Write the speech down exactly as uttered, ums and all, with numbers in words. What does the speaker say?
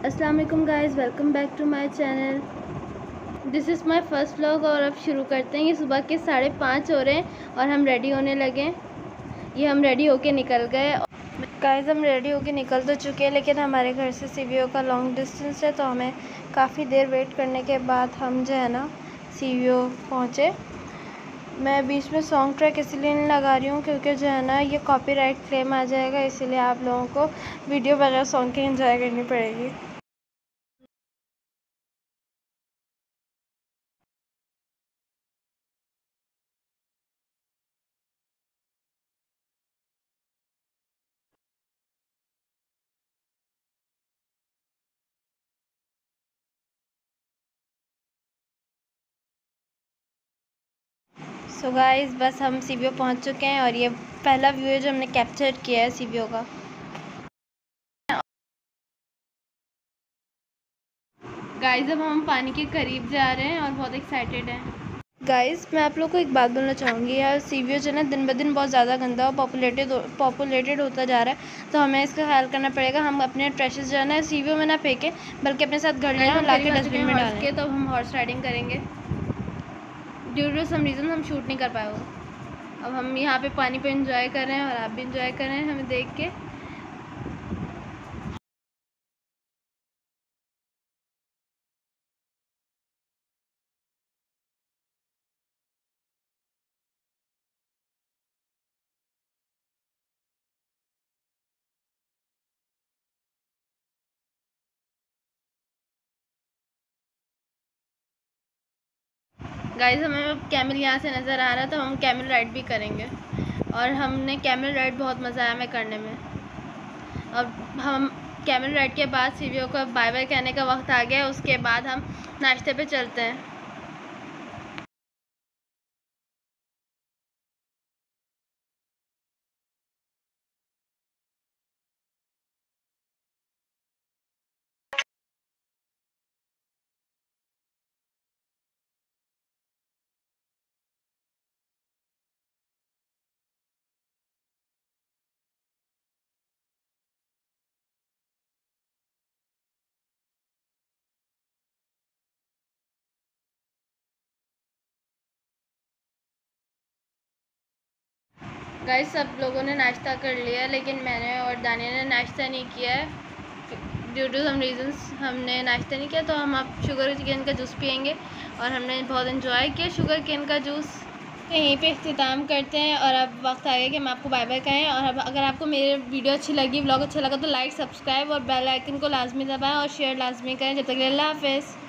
अस्सलाम वालेकुम guys, welcome back to my channel. This is my first vlog और अब शुरू करते हैं। ये सुबह के साढ़े पाँच हो रहे हैं और हम रेडी होने लगे। ये हम रेडी होके निकल गए। गाइस हम रेडी होके निकल तो चुके हैं, लेकिन हमारे घर से सीवीओ का लॉन्ग डिस्टेंस है, तो हमें काफ़ी देर वेट करने के बाद हम जो है ना सीवीओ पहुँचे। मैं बीच में सॉन्ग ट्रैक इसीलिए नहीं लगा रही हूँ क्योंकि जो है ना ये कॉपीराइट क्लेम आ जाएगा, इसीलिए आप लोगों को वीडियो बगैर सॉन्ग के एंजॉय करनी पड़ेगी। सो so गाइस बस हम सीवीओ पहुंच चुके हैं और ये पहला व्यू है जो हमने कैप्चर किया है सीवीओ का। गाइस अब हम पानी के करीब जा रहे हैं और बहुत एक्साइटेड हैं। गाइस मैं आप लोग को एक बात बोलना चाहूँगी यार, सीवीओ जो है ना दिन ब दिन बहुत ज़्यादा गंदा और पॉपुलेटेड पॉपुलेटेड होता जा रहा है, तो हमें इसका ख्याल करना पड़ेगा। हम अपने ट्रैशेस जो है ना सीवीओ में ना फेंकें, बल्कि अपने साथ घर लें और ला के डस्टबिन में डालें। तो हम हॉर्स राइडिंग करेंगे। ड्यू टू सम रीज़न हम शूट नहीं कर पाए हो। अब हम यहाँ पे पानी पे एंजॉय कर रहे हैं और आप भी एंजॉय कर रहे हैं हमें देख के। गाइस हमें कैमल यहाँ से नज़र आ रहा था, हम कैमल राइड भी करेंगे और हमने कैमल राइड बहुत मज़ा आया हमें करने में। अब हम कैमल राइड के बाद सीवीओ को बाय बाय कहने का वक्त आ गया, उसके बाद हम नाश्ते पे चलते हैं। गाइस सब लोगों ने नाश्ता कर लिया, लेकिन मैंने और दानिया ने नाश्ता नहीं किया है। ड्यू टू सम रीजंस हमने नाश्ता नहीं किया, तो हम अब शुगर केन का जूस पियेंगे और हमने बहुत इन्जॉय किया शुगर केन का जूस। यहीं पे इख्तिताम करते हैं और अब वक्त आ गया कि हम आपको बाय बाय कहें। और अब अगर आपको मेरी वीडियो अच्छी लगी, व्लॉग अच्छा लगा, तो लाइक, सब्सक्राइब और बेल आइकन को लाजमी दबाएं और शेयर लाजमी करें। जब तक के लिए अल्लाह हाफ़िज़।